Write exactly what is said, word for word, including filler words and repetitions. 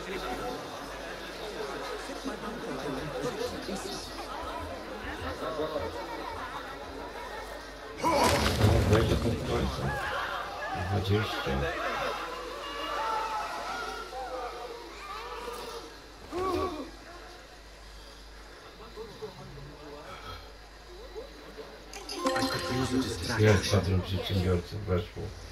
Wejdzie do końca. dwadzieścia. Jest patrol przedsiębiorców weszło.